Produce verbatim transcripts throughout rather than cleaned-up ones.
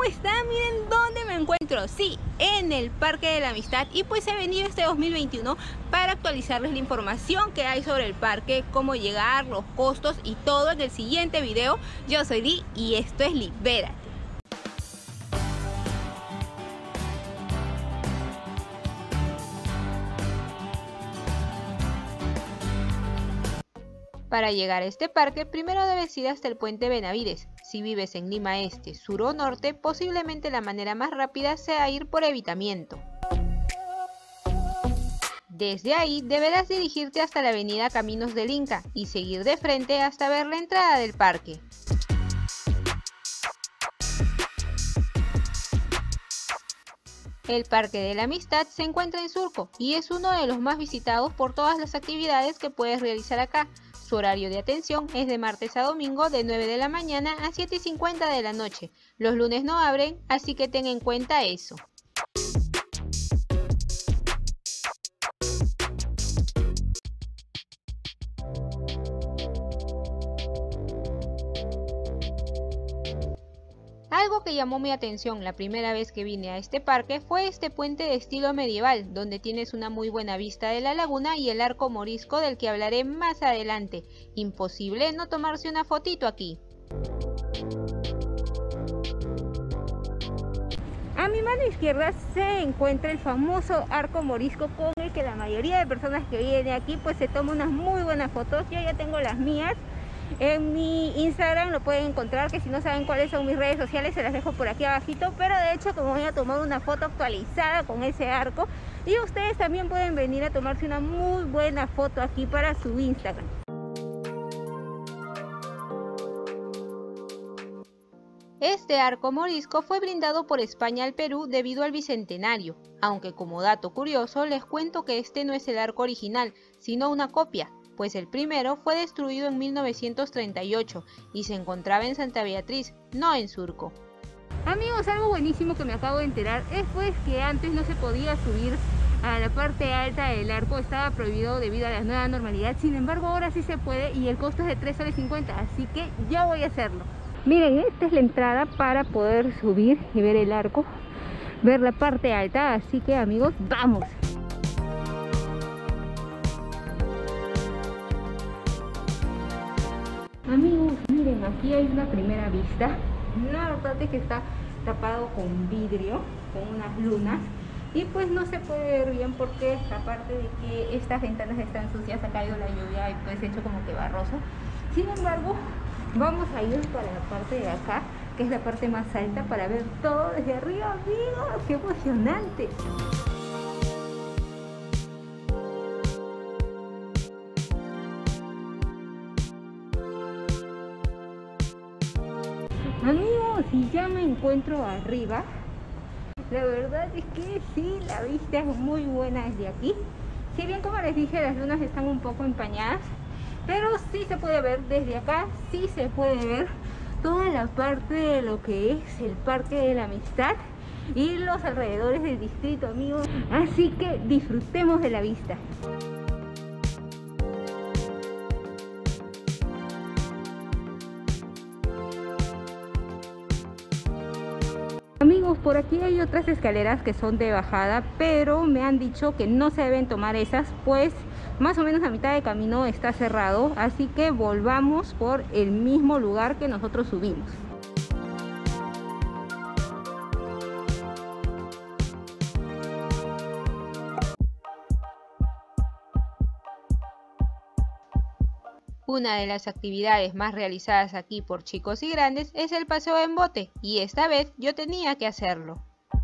están? Miren dónde me encuentro. Sí, en el Parque de la Amistad. Y pues he venido este dos mil veintiuno para actualizarles la información que hay sobre el parque, cómo llegar, los costos y todo en el siguiente video. Yo soy Li y esto es Libérate. Para llegar a este parque, primero debes ir hasta el puente Benavides. Si vives en Lima Este, Sur o Norte, posiblemente la manera más rápida sea ir por Evitamiento. Desde ahí deberás dirigirte hasta la avenida Caminos del Inca y seguir de frente hasta ver la entrada del parque. El Parque de la Amistad se encuentra en Surco y es uno de los más visitados por todas las actividades que puedes realizar acá. Su horario de atención es de martes a domingo de nueve de la mañana a siete y cincuenta de la noche. Los lunes no abren, así que ten en cuenta eso. Algo que llamó mi atención la primera vez que vine a este parque fue este puente de estilo medieval, donde tienes una muy buena vista de la laguna y el arco morisco del que hablaré más adelante. Imposible no tomarse una fotito aquí. A mi mano izquierda se encuentra el famoso arco morisco con el que la mayoría de personas que vienen aquí pues se toman unas muy buenas fotos. Yo ya tengo las mías. En mi Instagram lo pueden encontrar, que si no saben cuáles son mis redes sociales se las dejo por aquí abajito, pero de hecho como voy a tomar una foto actualizada con ese arco y ustedes también pueden venir a tomarse una muy buena foto aquí para su Instagram. Este arco morisco fue brindado por España al Perú debido al bicentenario, aunque como dato curioso les cuento que este no es el arco original, sino una copia, pues el primero fue destruido en mil novecientos treinta y ocho y se encontraba en Santa Beatriz, no en Surco. Amigos, algo buenísimo que me acabo de enterar es pues que antes no se podía subir a la parte alta del arco, estaba prohibido debido a la nueva normalidad. Sin embargo ahora sí se puede y el costo es de tres soles cincuenta, así que yo voy a hacerlo. Miren, esta es la entrada para poder subir y ver el arco, ver la parte alta, así que amigos, ¡vamos! Amigos, miren, aquí hay una primera vista. La verdad es que está tapado con vidrio, con unas lunas, y pues no se puede ver bien porque aparte de que estas ventanas están sucias, ha caído la lluvia y pues hecho como que barroso. Sin embargo, vamos a ir para la parte de acá, que es la parte más alta, para ver todo desde arriba. Amigos, ¡qué emocionante! Amigos, y ya me encuentro arriba. La verdad es que sí, la vista es muy buena desde aquí. Si bien, como les dije, las lunas están un poco empañadas, pero sí se puede ver desde acá, sí se puede ver toda la parte de lo que es el Parque de la Amistad y los alrededores del distrito, amigos. Así que disfrutemos de la vista. Amigos, por aquí hay otras escaleras que son de bajada, pero me han dicho que no se deben tomar esas, pues más o menos a mitad de camino está cerrado, así que volvamos por el mismo lugar que nosotros subimos. Una de las actividades más realizadas aquí por chicos y grandes es el paseo en bote, y esta vez yo tenía que hacerlo.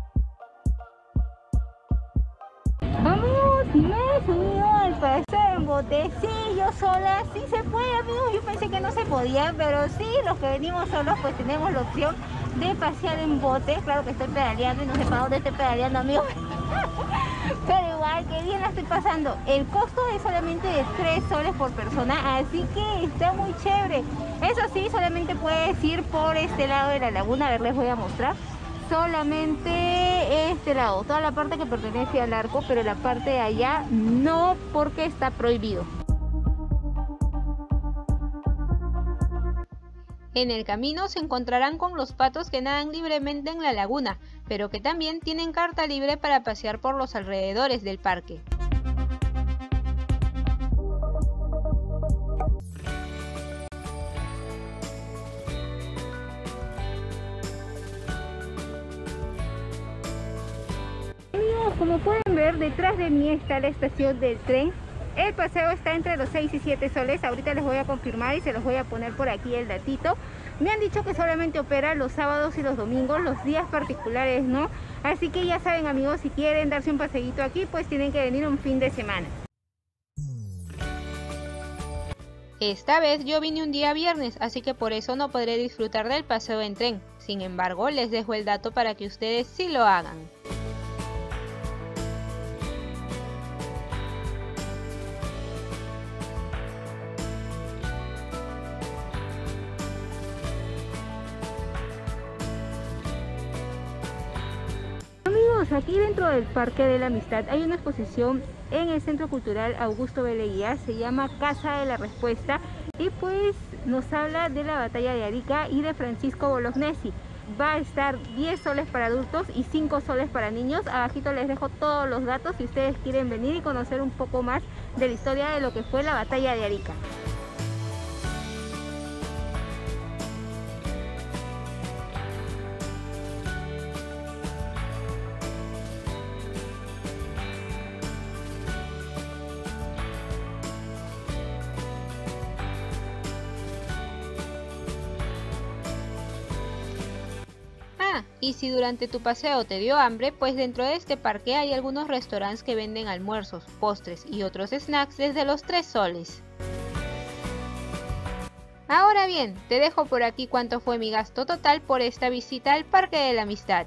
Amigos, y me he subido al paseo en bote, sí, yo sola, sí se puede, amigos. Yo pensé que no se podía, pero sí, los que venimos solos pues tenemos la opción de pasear en bote. Claro que estoy pedaleando y no sé para dónde estoy pedaleando, amigos. Pero igual, que bien la estoy pasando. El costo es solamente de tres soles por persona, así que está muy chévere. Eso sí, solamente puedes ir por este lado de la laguna. A ver, les voy a mostrar. Solamente este lado, toda la parte que pertenece al arco, pero la parte de allá no, porque está prohibido. En el camino se encontrarán con los patos que nadan libremente en la laguna, pero que también tienen carta libre para pasear por los alrededores del parque. Amigos, como pueden ver, detrás de mí está la estación del tren. El paseo está entre los seis y siete soles. Ahorita les voy a confirmar y se los voy a poner por aquí el datito. Me han dicho que solamente opera los sábados y los domingos, los días particulares no. Así que ya saben, amigos, si quieren darse un paseíto aquí, pues tienen que venir un fin de semana. Esta vez yo vine un día viernes, así que por eso no podré disfrutar del paseo en tren. Sin embargo, les dejo el dato para que ustedes sí lo hagan. Aquí dentro del Parque de la Amistad hay una exposición en el Centro Cultural Augusto B. Leguía, se llama Casa de la Respuesta y pues nos habla de la batalla de Arica y de Francisco Bolognesi. Va a estar diez soles para adultos y cinco soles para niños. Abajito les dejo todos los datos si ustedes quieren venir y conocer un poco más de la historia de lo que fue la batalla de Arica. Y si durante tu paseo te dio hambre, pues dentro de este parque hay algunos restaurantes que venden almuerzos, postres y otros snacks desde los tres soles. Ahora bien, te dejo por aquí cuánto fue mi gasto total por esta visita al Parque de la Amistad.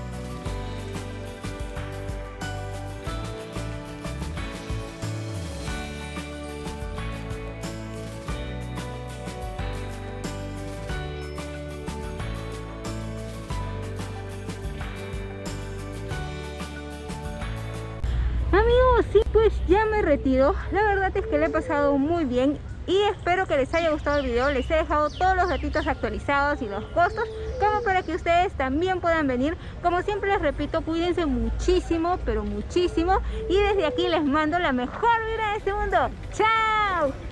Amigos, sí, pues ya me retiro. La verdad es que le he pasado muy bien y espero que les haya gustado el video. Les he dejado todos los datitos actualizados y los costos como para que ustedes también puedan venir. Como siempre les repito, cuídense muchísimo, pero muchísimo, y desde aquí les mando la mejor vibra de este mundo. ¡Chao!